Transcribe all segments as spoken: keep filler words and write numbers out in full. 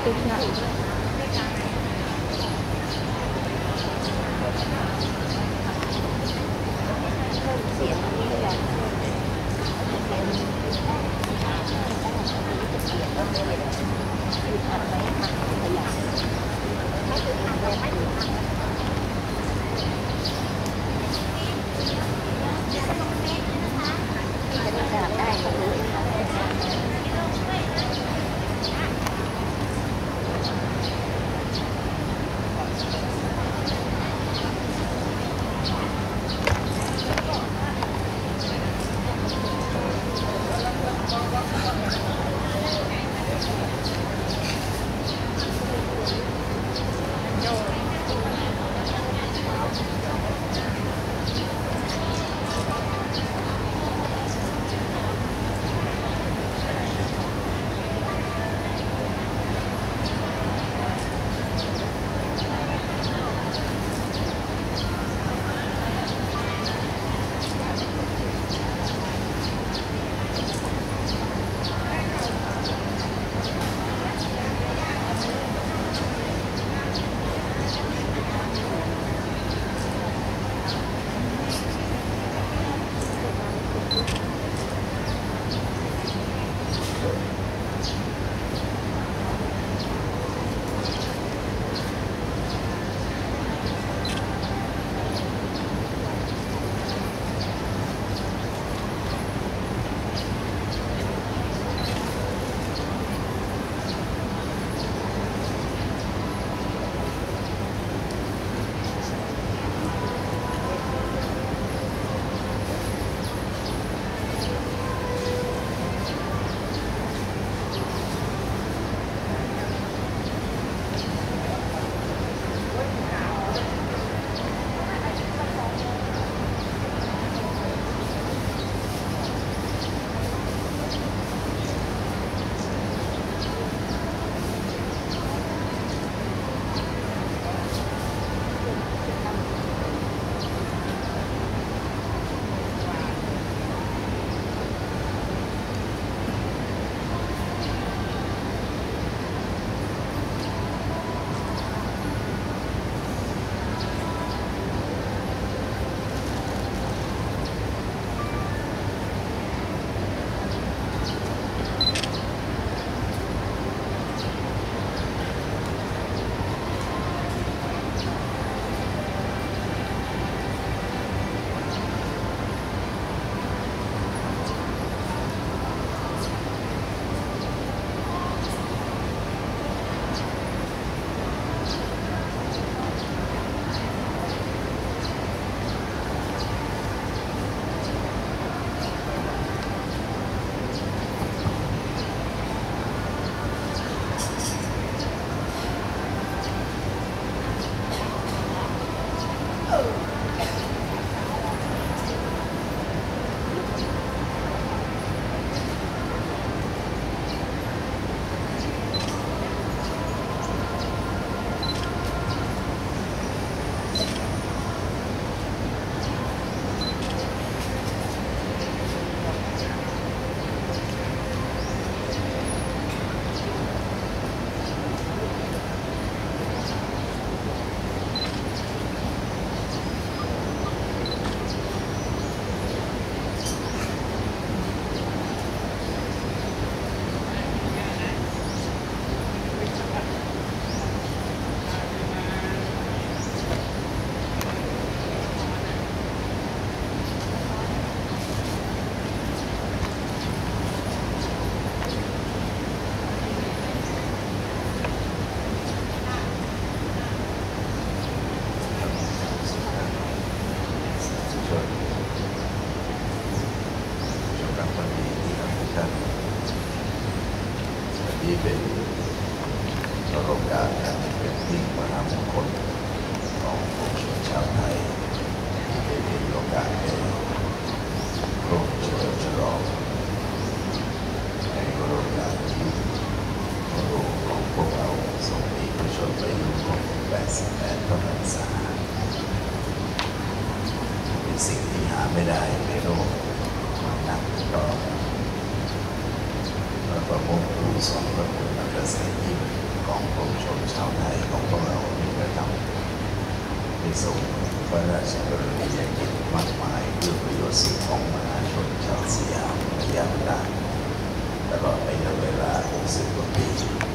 ทุกข์นะเสียงนี้แหละเสียงเสียงต้องเลยคือทำไว้ทำขยันไม่ถึงทางเลยไม่ถึงทางจะได้กราบได้ก็รู้ไม่ได้ในโลกนักต่อพระประมุขผู้สอนพระคุณนักเกษตรยิ่งขของปวงชนชาวไทยของพวกเราที่กระทำที่ส่งพระราชกรณียกิจมากมายเพื่อประโยชน์สุขของมหาชนชาวสยามระยะเวลาตลอดระยะเวลาหกสิบกว่าปี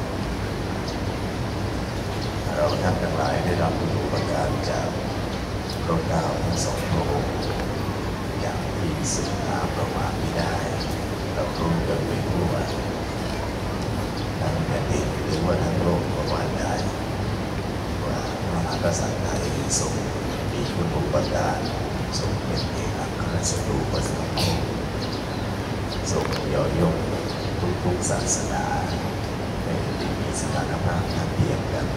เราท่านทั้งหลายได้รับรู้ประการจากพระเก้าทั้งสองพระองค์อย่างที่สุดหาประมาณไม่ได้เรารู้กันไปทั่วทั้งแผ่นดินหรือว่าทั้งโลกประมาณได้ว่ามหากษัตริย์ไทยทรงมีคุณอุปการทรงเป็นเอกอัครราชทูตประจำโลกทรงย่อยกทุกๆศาสนาในที่มีสถานภาพทัดเทียมกัน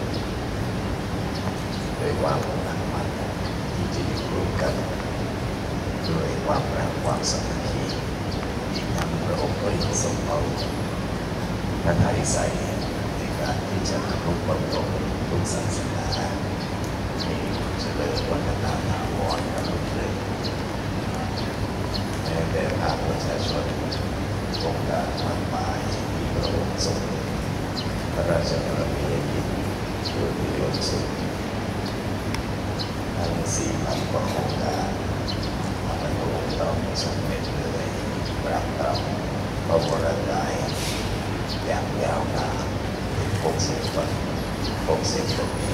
โดยความตั้งมั่นที่จะอยู่ร่วมกันด้วยความรักความสามัคคีอีกทั้งพระองค์ก็ยังทรงเอาพระทัยใส่ในการที่จะร่วมบำรุงทุกศาสนาให้เจริญวัฒนธรรมถาวรกันเลยแม้แต่ภาคประชาชนองค์การมากมายที่พระองค์ทรงพระราชกรณียกิจเพื่อประโยชน์สุขทั้งสี่พันกว่าโครงการพระองค์ต้องทรงเป็นเลยปรับปรับพระวรกายอย่างยาวนานเป็นหกสิบปีหกสิบปี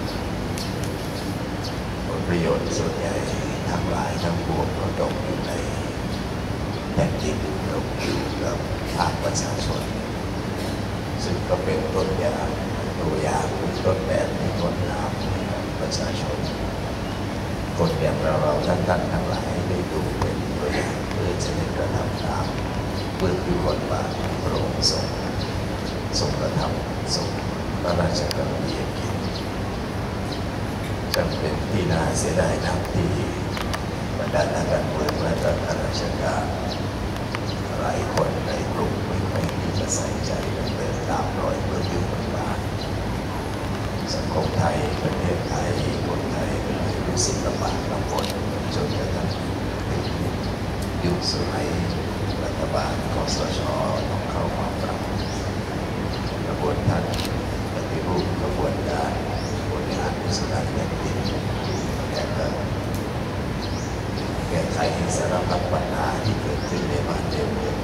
ผลประโยชน์ส่วนใหญ่ทั้งหลายทั้งปวงก็ตกอยู่ในแผ่นดินตกอยู่กับภาคประชาชนซึ่งก็เป็นต้นอย่างตัวอย่างเป็นต้นแบบในต้นน้ำให้กับประชาชนคนอย่างเราเราท่านท่านทั้งหลายได้ดูเป็นตัวอย่างเพื่อจะได้กระทำตามเพื่อคือบทบาทพระองค์ทรงทรงกระทำทรงพระราชกรณียกิจจำเป็นที่น่าเสียดายนักที่บรรดานักการเมืองและข้าราชการหลายคนในกลุ่มไม่ค่อยที่จะใส่ใจและเดินตามรอยเพื่อคือบทบาทสังคมไทยประเทศไทยคนไทยก็เลยรู้สึกลำบากลำบนจนกระทั่งยุคสมัยรัฐบาลคสช.ต้องเข้ามาปรับกระบวนการปฏิรูปกระบวนการบริหารราชการแผ่นดินแก้ไขแก้ไขสารพัดปัญหาที่เกิดขึ้นในบ้านเมือง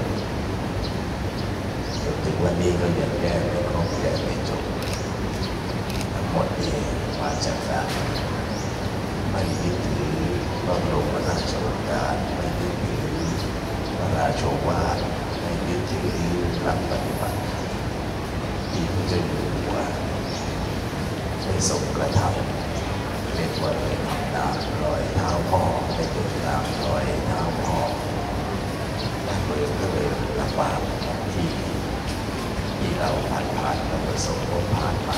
จนถึงวันนี้ก็ยังแก้ไม่ครบแก้ไม่จบทั้งหมดนี้มาจากการไม่ยึดถือพระบรมราชโองการไม่ยึดถือพระราชโอวาทไม่ยึดถือหลักปฏิบัติที่พระเจ้าอยู่หัวได้ทรงกระทำเรียกว่าเป็นทำตามรอยเท้าพ่อได้เดินตามรอยเท้าพ่อและเมืองก็เลยลำบากที่ที่เราผ่านผ่านและประสบพบผ่านมา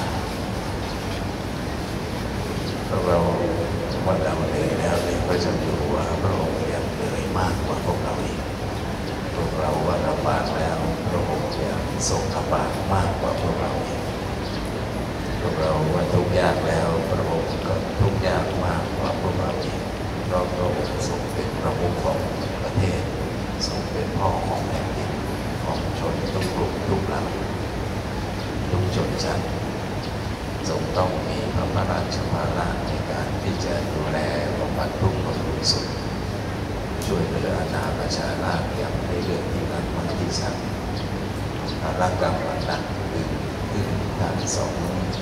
เพราะเราว่าเราเหนื่อยแล้วเนี่ยพระเจ้าอยู่หัวพระองค์ยังเหนื่อยมากกว่าพวกเราอีกพวกเราว่าลำบากแล้วพระองค์ยังทรงลำบากมากกว่าพวกเราอีกพวกเราว่าทุกข์ยากแล้วพระองค์ก็ทุกข์ยากมากกว่าพวกเราอีกเพราะพระองค์ทรงเป็นพระมุขของประเทศทรงเป็นพ่อของแผ่นดินของชนทุกกลุ่มทุกเหล่าทุกชนชั้นทรงต้องมีพระราชภาระในการที่จะดูแลบำบัดทุกข์บำรุงสุขช่วยเหลืออาณาประชาราษฎร์อย่างในเรื่องที่นั้นมันที่ชัดภารกรรมหนักขึ้นขึ้นทางสอง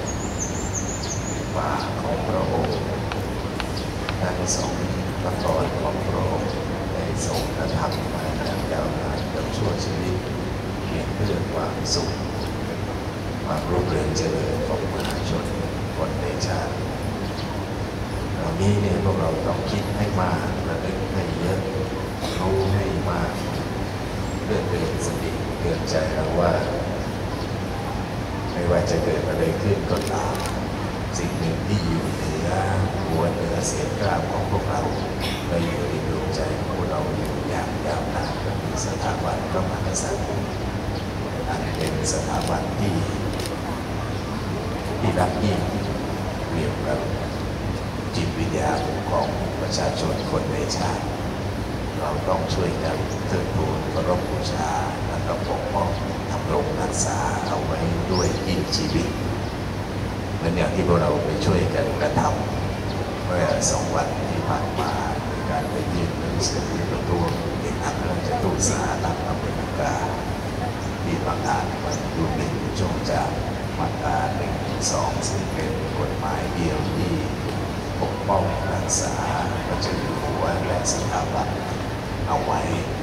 ฝ่าของพระองค์ทางสองพระกรของพระองค์ได้ทรงกระทำมาอย่างยาวนานกับชั่วชีวิตเพียงเพื่อความสุขความรุ่งเรืองเจริญของมหาชนคนในชาติเหล่านี้เนี่ยพวกเราต้องคิดให้มากระลึกให้เยอะรู้ให้มากเพื่อเตือนสติเตือนใจเราว่าไม่ว่าจะเกิดอะไรขึ้นก็ตามสิ่งหนึ่งที่อยู่เหนือหัวเหนือเสียงกล้าวของพวกเราเราอยู่ในดวงใจของพวกเราอยู่อย่างยาวนานก็คือสถาบันพระมหากษัตริย์อันเป็นสถาบันที่ที่รักยิ่งเปรียบกับจิตวิญญาณของประชาชนคนในชาติเราต้องช่วยกันเทิดทูนเคารพบูชาและก็ปกป้องทำรงรักษาเอาไว้ด้วยยิ่งชีวิตมือนอย่างที่พวกเราไปช่วยกันกระทำเมื่อสองวันที่ผ่านมาในการไปยื่นหนังสือประท้วงเอกอัครราชทูตสหรัฐอเมริกาที่บางอ่านมันดูหมิ่นช่วงจากมาตราหนึ่งสองซึ่งเป็นกฎหมายเดียวที่ปกป้องรักษาพระเจ้าอยู่หัวและสถาบันเอาไว้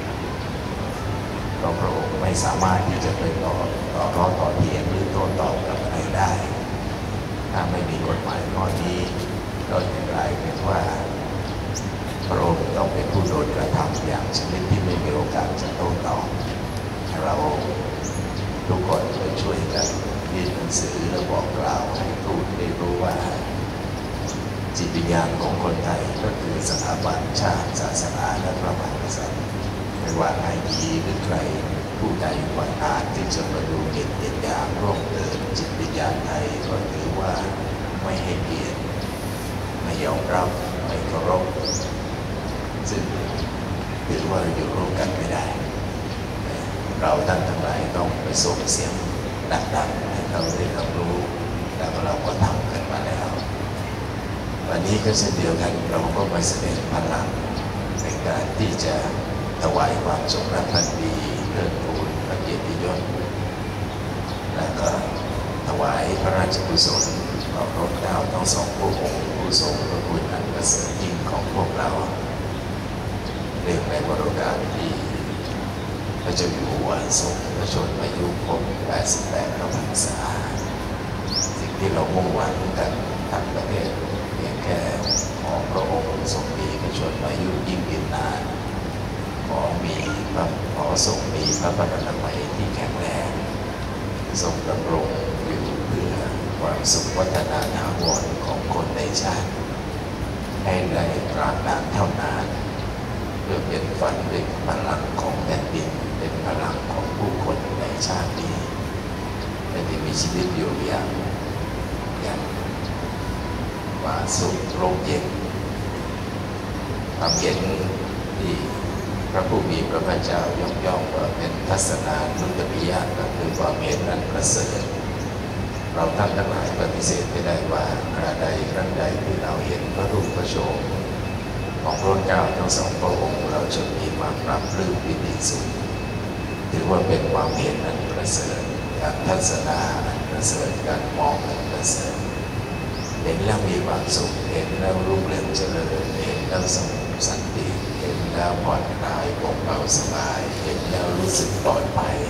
เราพระองค์ไม่สามารถที่จะไปต่อต่อร้อต่อเถียงหรือโต้ตอบกับใครได้ถ้าไม่มีกฎหมายข้อนี้ก็จะกลายเป็นว่าพระองค์ต้องเป็นผู้โดนกระทำอย่างชนิดที่ไม่มีโอกาสจะโต้ตอบเราทุกคนไปช่วยกันยื่นหนังสือและบอกกล่าวให้ทูตได้รู้ว่าจิตวิญญาณของคนไทยก็คือสถาบันชาติศาสนาและพระมหากษัตริย์ไม่ว่าใครดีหรือใครผู้ใดหวังอาจที่จะมาดูเด็ดเด็ดอย่างร่วมเดินจิตวิญญาณไทยก็ถือว่าไม่ให้เกียรติไม่ยอมรับไม่เคารพซึ่งถือว่าอยู่ร่วมกันไม่ได้เราท่านทั้งหลายต้องไปส่งเสียงดังๆให้เขาได้รับรู้แล้วเราก็ทำกันมาแล้ววันนี้ก็เช่นเดียวกันเราก็มาแสดงพลังในการที่จะถวายความจงรักภักดีเทิดทูนพระเกียรติยศและก็ถวายพระราชกุศลต่อพระเจ้าทั้งสองพระองค์ผู้ทรงพระคุณอันประเสริฐยิ่งของพวกเราเรื่องในวโรกาสที่พระเจ้าอยู่หัวทรงพระชนมายุครบแปดสิบแปดพระพรรษาสิ่งที่เรามุ่งหวังกันทั้งประเทศเพียงแค่ขอพระองค์ทรงมีพระชนมายุยิ่งยืนนานขอมีพระขอทรงมีพระพรรณนามัยที่แข็งแรงทรงดำรงอยู่เพื่อความสุขวัฒนาถาวรของคนในชาติให้ได้ตราบนานเท่านานเพื่อเป็นฝันเป็นพลังของแผ่นดินเป็นพลังของผู้คนในชาตินี้และที่มีชีวิตอยู่อย่างอย่างว่าสุขร่มเย็นความเย็นที่พระผู้มีพระภาคเจ้ายกย่องว่าเป็นทัศนานุตติยะก็คือความเห็นอันประเสริฐเราท่านทั้งหลายปฏิเสธไม่ได้ว่าคราใดครั้งใดที่เราเห็นพระรูปพระโฉมของพระเจ้าทั้งสองพระองค์เราจะมีความปรับปลื้มปิติสุขถือว่าเป็นความเห็นอันประเสริฐการทัศนาอันประเสริฐการมองอันประเสริฐเห็นแล้วมีความสุขเห็นแล้วรุ่งเรืองเจริญเห็นแล้วสงบสันติเห็นแล้วผ่อนคลายปลงเบาสบายเห็นแล้วรู้สึกปลอดภัย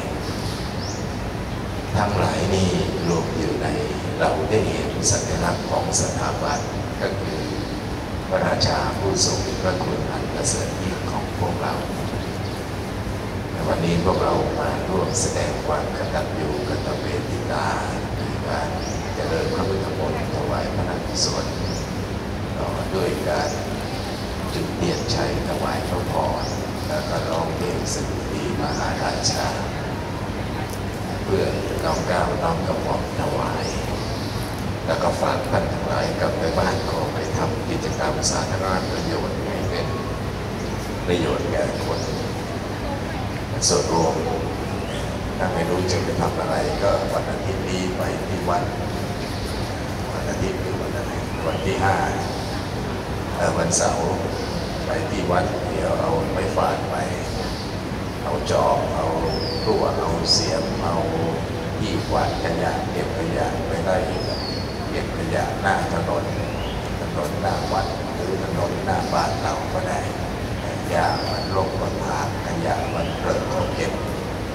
ทั้งหลายนี้รวมอยู่ในเราได้เห็นสัญลักษณ์ของสถาบันก็คือพระราชาผู้ทรงพระคุณอันประเสริฐยิ่งของพวกเราวันนี้พวกเรามาร่วมแสดงความกตัญญูกตเวทิตาในการเจริญพระพุทธมนต์ถวายพระกุศลต่อด้วยการจุดเทียนชัยถวายพระพรแล้วก็ร้องเพลงสดุดีมหาราชาเพื่อน้อมเกล้าน้อมกระหม่อมถวายแล้วก็ฝากท่านทั้งหลายกลับไปบ้านขอไปทำกิจกรรมสาธารณประโยชน์ให้เป็นประโยชน์แก่คนส่วนรวมถ้าไม่รู้จะไปทำอะไรก็วันอาทิตย์นี้ไปที่วัดวันอาทิตย์หรือวันอะไรวันที่ห้าวันเสาร์ไปที่วัดเดี๋ยวเอาไม้ฟาดไปเอาจอบเอารั่วเอาเสียมเอาที่กวาดขยะเก็บขยะไปได้เก็บขยะหน้าถนนถนนหน้าวัดหรือถนนหน้าบ้านเราก็ได้ยามันลงบนทางขยะมันเริ่มเขาเก็บ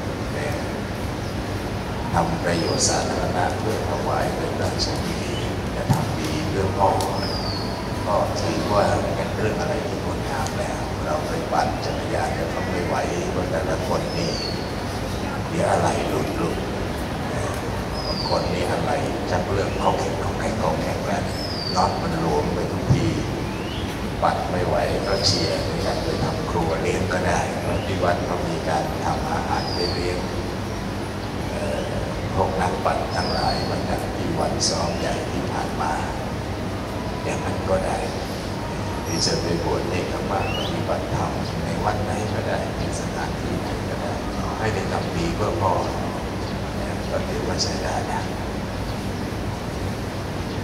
ทำประโยชน์สาธารณะเพื่อถวายเป็นราชกิจจะทำดีเรื่องพ่อก็ถือว่าเป็นเรื่องอะไรที่ควรงามแล้วเราไปปั่นจักรยานก็ไม่ไหวเพราะแต่ละคนนี่เดี๋ยวอะไรหลุดหลุดบางคนนี่อะไรจักเรื่องเขาแข็งเขาแข็งเขาแข็งแล้วน็อตมันรวมไปทุกทีปั่นไม่ไหวก็เชียร์อยากไปทำครัวเลี้ยงก็ได้เพราะที่วัดเขามีการทำอาหารไปเลี้ยงพวกนักปั่นทั้งหลายเหมือนกันที่วันซ้อมใหญ่ที่ผ่านมาอย่างนั้นก็ได้ที่จะไปบวชเนกขมาปฏิบัติธรรมในวัดไหนก็ได้ในสถานที่ไหนก็ได้ให้ได้ทำดีเพื่อพ่อก็ถือว่าใช้ได้นะ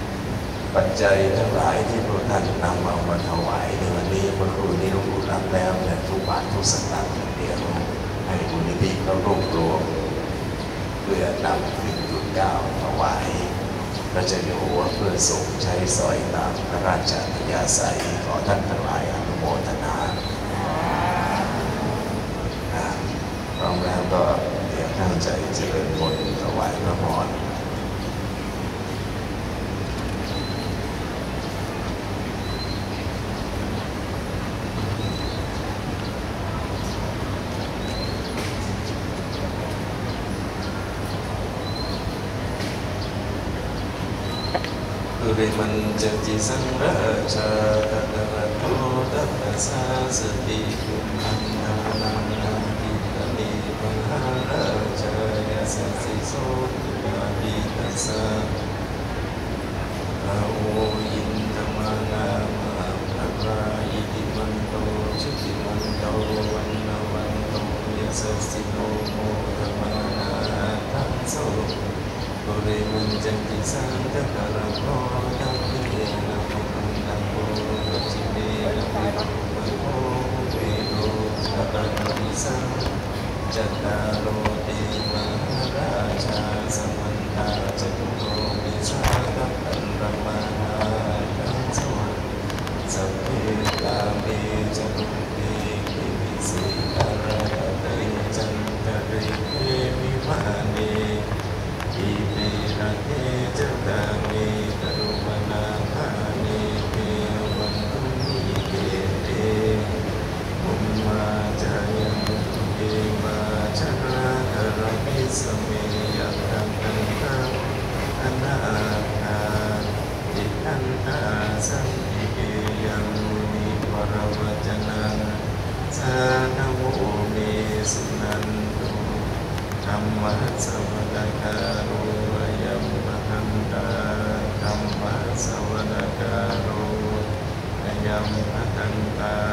ปัจจัยทั้งหลายที่พระท่านนำเอามาถวายในวันนี้เมื่อครู่นี้หลวงปู่รับแล้วเนี่ยทุกบาททุกสตางค์เดียวให้บุญนิธิเขารวบรวมเพื่อนำขึ้นจุดเก้าถวายพระเจ้าอยู่หัวเพื่อส่งใช้สอยตามพระราชอัธยาศัยขอท่านทั้งหลายอนุโมทนาพร้อมแล้วก็เตรียมตั้งใจเจริญพรถวายพระพรริมันจันติสังราชาตตะระโตตัสสะสติคุขันนานังนาทิตานิมหาราชายาสัสสิโสยาปิตัสสะอาโอยินธรรมานามาภราอิติมันโตชุติมันโตวันนาวันโตยาสัสสิโนโมธรรมานาทัสโสปุริมันจันติสังฆะระโตตัพเพนะภุนังโพจิเนนะภิโรมโพเวโรสัพพะวิสังจัตตาโลเตมหาราชาสัมมันตาจตุโลวิสาขัปปันรมานาคังสวะสัพเพกาเมจตุเตกิวิสิการะเตจันตะเรเทวิมาเนอิเมระเทจตามิกรุมนาภานิเทวันตุนิเกเตมุมมาจายังเอมาชนะกระมิสเมยัตตังตังอนาคาอิทันตาสังอิเกยังมิวรวจนังสานโวเมสุนันตุธรรมะสวดกาโรยัมมหันตาธรรมะสวดกาโรยัมมหันตา